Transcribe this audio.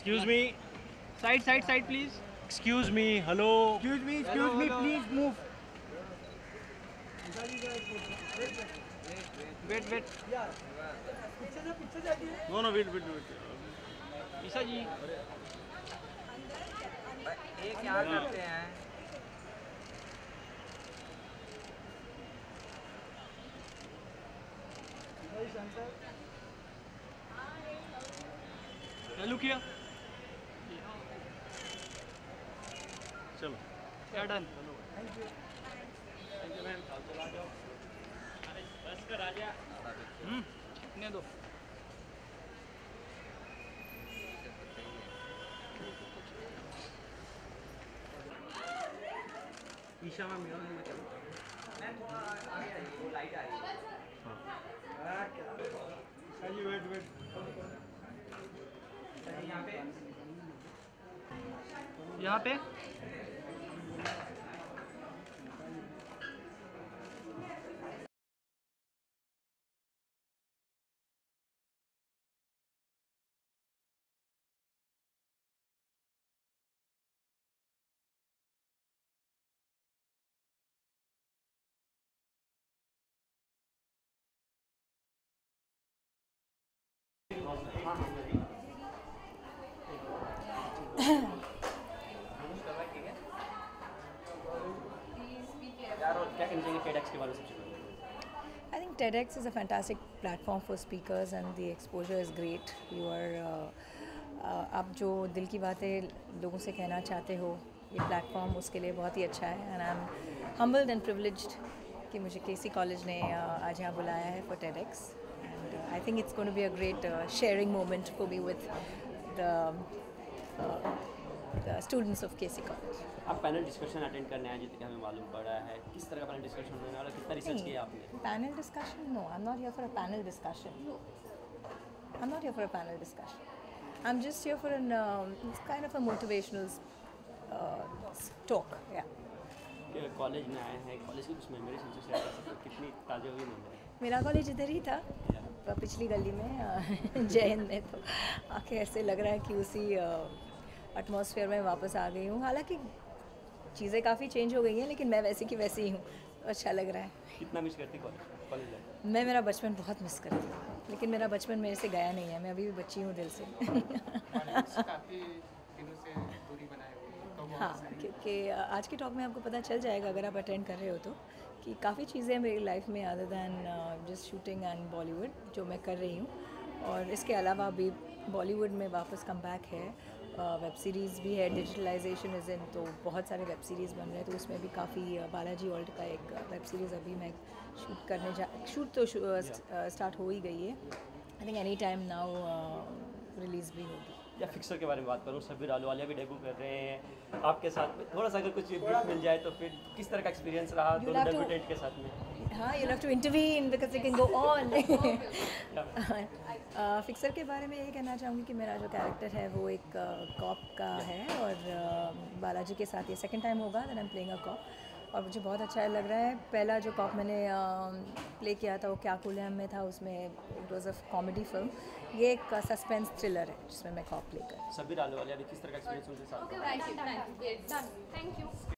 Excuse me. Side, please. Excuse me. Hello. Excuse me, please move. Wait. No, wait. Isha जी. ये क्या करते हैं? Look here. चलो. क्या डन? Thank you ma'am. चला जाओ. बस कर आ जा. इतने दो. ईशा मैम यहाँ में चलो. मैम थोड़ा आगे आइए, वो लाइट आ रही है. ईशा जी वेट. यहाँ पे. I think TEDx is a fantastic platform for speakers and the exposure is great. You are आप जो दिल की बातें लोगों से कहना चाहते हो, ये प्लेटफॉर्म उसके लिए बहुत ही अच्छा है and I'm humbled and privileged कि मुझे KC कॉलेज ने आज यहाँ बुलाया है for TEDx and I think it's going to be a great sharing moment for me with the students of KC college. आप पैनल डिस्कशन अटेंड करने आए जितने हमें मालूम पड़ा है, किस तरह का पैनल डिस्कशन होने वाला, कितना रिसर्च किया आपने? Panel discussion? No, I am not here for a panel discussion. I am not here for a panel discussion. I am just here for an kind of a motivational talk. या college में आए हैं, college की कुछ memories हमसे share कर सकते हैं? कितनी ताज़ा हुई मेमोरी? मेरा कॉलेज इधर ही था, पिछली गली में जय हिंद में. तो आके ऐसे लग रहा है कि उसी एटमॉस्फेयर में वापस आ गई हूँ. हालांकि चीज़ें काफ़ी चेंज हो गई हैं, लेकिन मैं वैसी की वैसी ही हूँ. अच्छा लग रहा है. कितना मिस करती कॉलेज लाइफ? मैं मेरा बचपन बहुत मिस करती हूँ, लेकिन मेरा बचपन मेरे से गया नहीं है. मैं अभी भी बच्ची हूँ दिल से. हाँ, क्योंकि आज के टॉक में आपको पता चल जाएगा अगर आप अटेंड कर रहे हो तो, कि काफ़ी चीज़ें मेरी लाइफ में other than just shooting and Bollywood जो मैं कर रही हूँ. और इसके अलावा अभी बॉलीवुड में वापस कम बैक है. वेब सीरीज़ भी है, डिजिटलाइजेशन इज़ इन, तो बहुत सारे वेब सीरीज़ बन रहे हैं. तो उसमें भी काफ़ी बालाजी वर्ल्ड का एक वेब सीरीज़ अभी मैं शूट तो स्टार्ट हो ही गई है. I think any time now release भी होगी. या फिक्सर के बारे में बात करूँ, सबीर आलूवालिया भी डेब्यू कर रहे हैं आपके साथ में. थोड़ा सा अगर कुछ ब्रीफ मिल जाए तो फिर किस तरह का एक्सपीरियंस रहा दोनों डेब्यूटेंट के साथ में? हाँ, you'll have to intervene because they can go on. Fixer के बारे में ये कहना चाहूँगी कि मेरा जो कैरेक्टर है वो एक कॉप का है और बालाजी के साथ ये सेकंड टाइम होगा that I am playing a cop. और मुझे बहुत अच्छा लग रहा है. पहला जो कॉप मैंने प्ले किया था वो क्या कुलहम में था, उसमें it was a comedy film. ये एक सस्पेंस थ्रिलर है जिसमें मैं कॉप प्ले कर. सबीर आलूवालिया भी किस तरह का एक्सपीरियंस उनके साथ? Thank you.